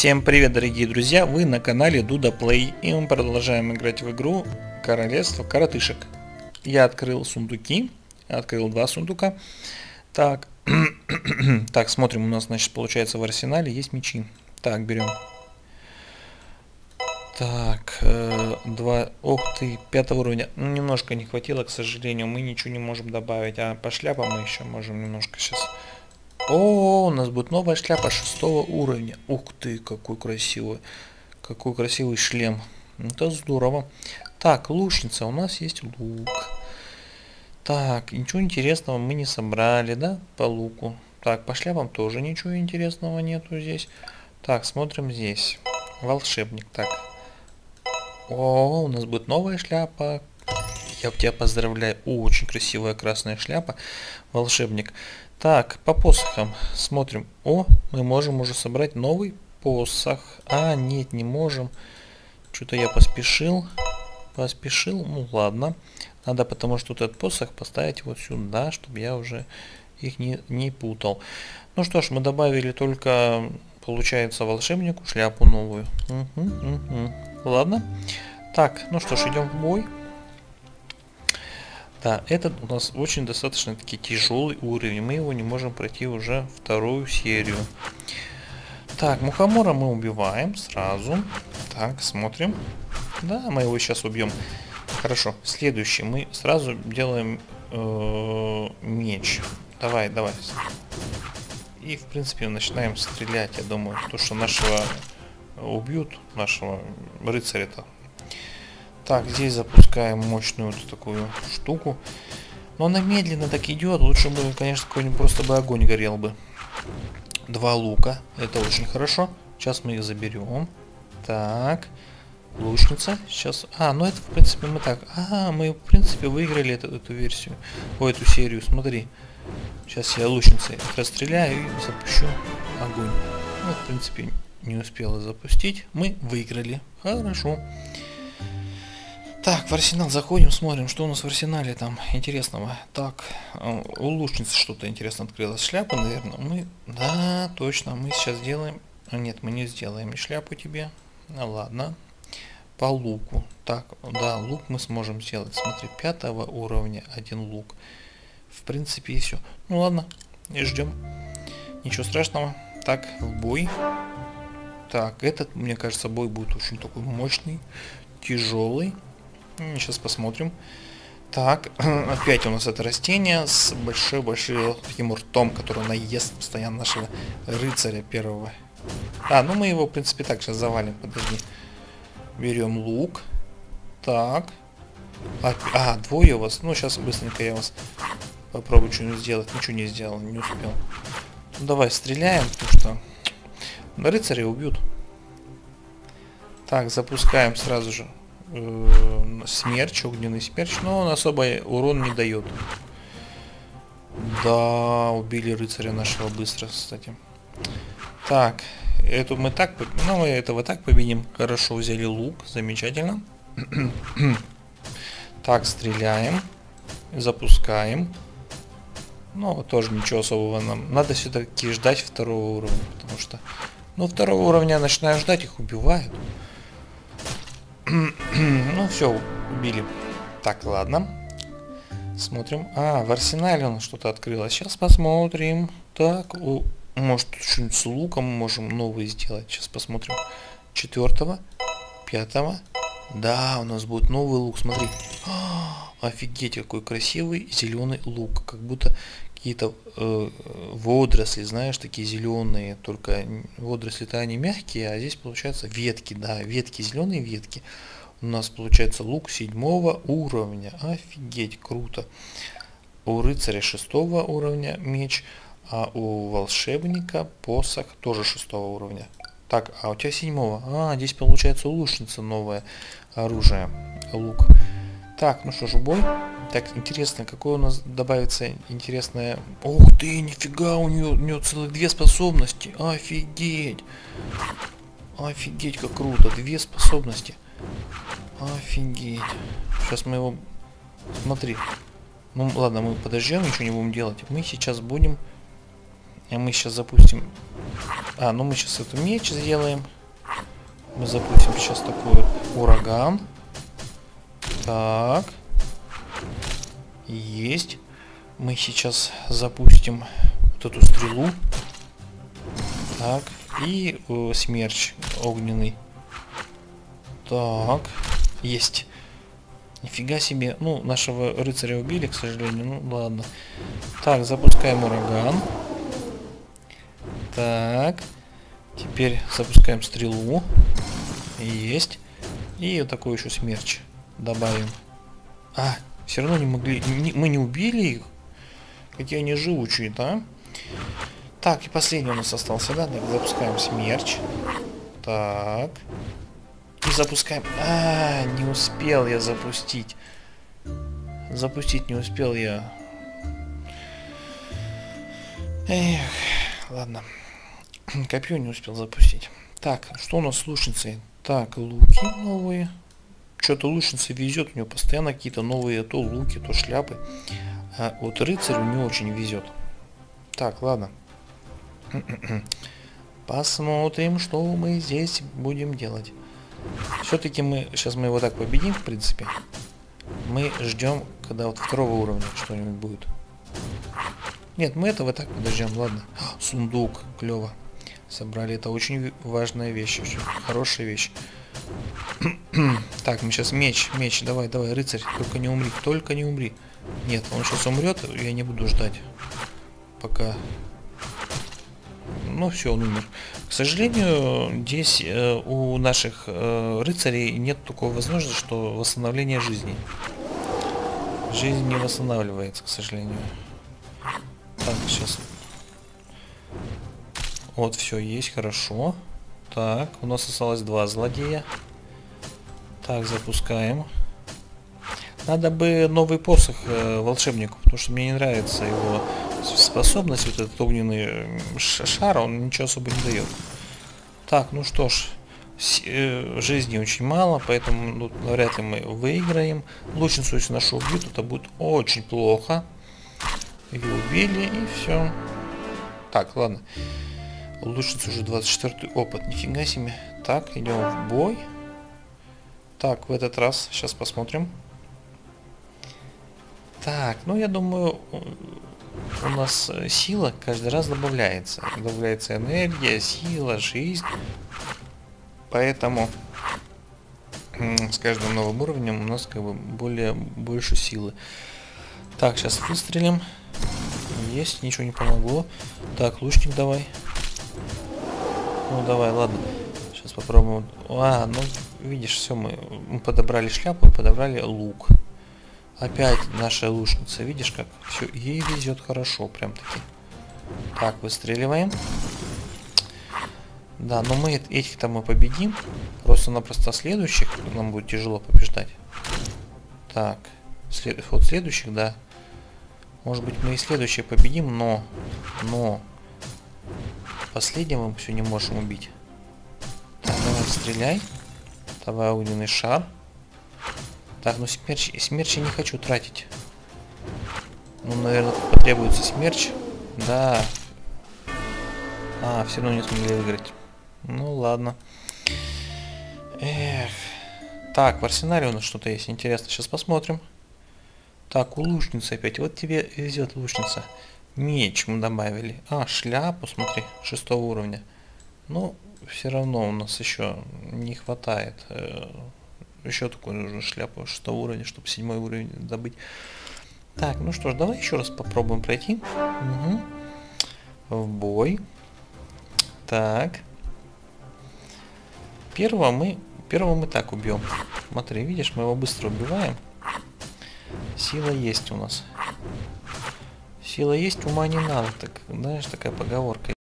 Всем привет, дорогие друзья, вы на канале Дуда Плей, и мы продолжаем играть в игру Королевство Коротышек. Я открыл сундуки, открыл 2 сундука. Так, так, смотрим, у нас, значит, получается в арсенале есть мечи. Так, берем. Так, 2, ох ты, 5 уровня. Ну, немножко не хватило, к сожалению, мы ничего не можем добавить. А по шляпам мы еще можем немножко сейчас. О, у нас будет новая шляпа 6 уровня. Ух ты, какой красивый шлем. Это здорово. Так, лучница, у нас есть лук. Так, ничего интересного мы не собрали, да, по луку. Так, по шляпам тоже ничего интересного нету здесь. Так, смотрим здесь. Волшебник, так. О, у нас будет новая шляпа. Я тебя поздравляю. Очень красивая красная шляпа. Волшебник. Так, по посохам смотрим. О, мы можем уже собрать новый посох. А, нет, не можем. Что-то я поспешил. Ну ладно. Надо, потому что этот посох поставить вот сюда, чтобы я уже их не путал. Ну что ж, мы добавили только, получается, волшебнику шляпу новую. Ладно. Так, ну что ж, идем в бой. Да, этот у нас очень достаточно таки тяжелый уровень. Мы его не можем пройти уже вторую серию. Так, мухомора мы убиваем сразу. Так, смотрим. Да, мы его сейчас убьем. Хорошо, следующий. Мы сразу делаем меч. Давай. И, в принципе, начинаем стрелять. Я думаю, то, что нашего убьют, нашего рыцаря-то. Так, здесь запускаем мощную вот такую штуку. Но она медленно так идет. Лучше бы, конечно, какой-нибудь просто бы огонь горел бы. 2 лука. Это очень хорошо. Сейчас мы их заберем. Так. Лучница. Сейчас. А, ну это, в принципе, мы так. Ага, мы, в принципе, выиграли эту версию. Эту серию. Смотри. Сейчас я лучницей расстреляю и запущу огонь. Ну, в принципе, не успела запустить. Мы выиграли. Хорошо. Так, в арсенал заходим, смотрим, что у нас в арсенале там интересного. Так, у лучницы что-то интересно открылось. Шляпа, наверное. Да, точно, мы сейчас сделаем. Нет, мы не сделаем шляпу тебе. Ну ладно. По луку. Так, да, лук мы сможем сделать. Смотри, 5 уровня 1 лук. В принципе, и все. Ну ладно, и ждем. Ничего страшного. Так, в бой. Так, этот, мне кажется, бой будет очень такой мощный, тяжелый. Сейчас посмотрим. Так, опять у нас это растение с большим таким ртом, который наест постоянно нашего рыцаря первого. А, ну мы его, в принципе, так сейчас завалим. Подожди. Берем лук. Так. А, 2 у вас. Ну, сейчас быстренько я вас попробую что-нибудь сделать. Ничего не сделал, не успел. Ну, давай стреляем, потому что рыцаря убьют. Так, запускаем сразу же. Смерч, огненный смерч, но он особо урон не дает. Да, убили рыцаря нашего быстро, кстати. Так, эту мы так, ну мы этого так победим. Хорошо, взяли лук, замечательно. Так, стреляем, запускаем. Ну, тоже ничего особого нам. Надо все-таки ждать 2 уровня, потому что, ну, 2 уровня начинаю ждать, их убивают. Ну все, убили. Так, ладно. Смотрим. А, в арсенале у нас что-то открылось. Сейчас посмотрим. Так, может что-нибудь с луком можем новый сделать. Сейчас посмотрим. 4, 5. Да, у нас будет новый лук. Смотри. Офигеть, какой красивый зеленый лук. Как будто какие-то водоросли, знаешь, такие зеленые. Только водоросли-то они мягкие, а здесь получается ветки. Да, ветки, зеленые ветки. У нас получается лук 7 уровня. Офигеть, круто. У рыцаря 6 уровня меч, а у волшебника посох тоже 6 уровня. Так, а у тебя 7. А, здесь получается лучница новое оружие. Лук. Так, ну что ж, бой. Так, интересно, какое у нас добавится интересное... Ух ты, нифига, у нее целых 2 способности. Офигеть. Офигеть, как круто. 2 способности. Офигеть. Сейчас мы его... Смотри. Ну ладно, мы подождем, ничего не будем делать. Мы сейчас будем... Мы сейчас запустим Ну мы сейчас эту меч сделаем. Мы запустим сейчас такой ураган. Так. Есть. Мы сейчас запустим вот эту стрелу. Так. И смерч огненный. Так. Есть. Нифига себе. Ну, нашего рыцаря убили, к сожалению. Ну, ладно. Так, запускаем ураган. Так. Теперь запускаем стрелу. Есть. И вот такой еще смерч добавим. Все равно не могли... мы не убили их. Какие они живучие, да? Так, и последний у нас остался, да? Так, запускаем смерч. Так. И запускаем... не успел я запустить. Запустить не успел я. Эх, ладно. Копье не успел запустить. Так, что у нас с лучницей? Так, луки новые. Что-то лучнице везет, у него постоянно какие-то новые то луки, то шляпы. А вот рыцарю не очень везет. Так, ладно. Посмотрим, что мы здесь будем делать. Все-таки сейчас мы его так победим, в принципе. Мы ждем, когда вот второго уровня что-нибудь будет. Нет, мы этого так подождем, ладно. Сундук, клево. Собрали, это очень важная вещь, очень хорошая вещь. Так, мы сейчас меч, давай, рыцарь, только не умри. Нет, он сейчас умрет, я не буду ждать. Пока. Ну все, он умер. К сожалению, здесь у наших рыцарей нет такой возможности, что восстановление жизни. Жизнь не восстанавливается, к сожалению. Так, сейчас. Вот, все, есть, хорошо. Так, у нас осталось 2 злодея. Так, запускаем. Надо бы новый посох волшебнику, потому что мне не нравится его способность, вот этот огненный шар, он ничего особо не дает. Так, ну что ж, жизни очень мало, поэтому вряд ли мы выиграем. Лучницу, если нашу убьют, это будет очень плохо. Ее убили, и все. Так, ладно. Лучница уже 24-й опыт, нифига себе. Так, идем в бой. Так, в этот раз, сейчас посмотрим. Так, ну я думаю, у нас сила каждый раз добавляется. Добавляется энергия, сила, жизнь. Поэтому с каждым новым уровнем у нас как бы больше силы. Так, сейчас выстрелим. Есть, ничего не помогло. Так, лучник давай. Ну давай, ладно. Сейчас попробуем. Ну видишь, все, мы подобрали шляпу и подобрали лук. Опять наша лучница, видишь как? Все, ей везет хорошо, прям таки. Так, выстреливаем. Да, но мы этих-то мы победим. Просто-напросто следующих нам будет тяжело побеждать. Так, вот следующих, да. Может быть, мы и следующие победим, но последнего мы все не можем убить. Так, давай стреляй. Давай огненный шар. Так, ну смерч я не хочу тратить. Ну, наверное, потребуется смерч. Да. Все равно не смогли выиграть. Ну, ладно. Эх. Так, в арсенале у нас что-то есть интересное. Сейчас посмотрим. Так, у лучницы опять. Вот тебе везет лучница. Меч мы добавили. Шляпу, смотри, 6 уровня. Ну, все равно у нас еще не хватает. Еще такую нужно шляпу 6 уровня, чтобы 7 уровень добыть. Так, ну что ж, давай еще раз попробуем пройти. Угу. В бой. Так. Первого мы так убьем. Смотри, видишь, мы его быстро убиваем. Сила есть у нас. Сила есть, ума не надо. Так, знаешь, такая поговорка.